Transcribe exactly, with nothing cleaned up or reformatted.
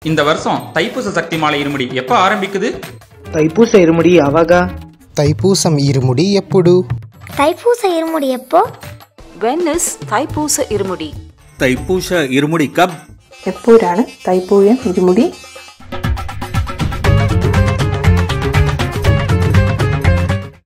இந்த வருஷம் தைப்பூச சக்தி மாலை இருமுடி எப்ப ஆரம்பிக்குது? தைப்பூச இருமுடி ಯಾವಾಗ? தைப்பூசம் இருமுடி ఎప్పుడు? தைப்பூச இருமுடி எப்போ? When is தைப்பூச இருமுடி? தைப்பூச இருமுடி கப்? எப்போரான தைப்பூயம் இருமுடி?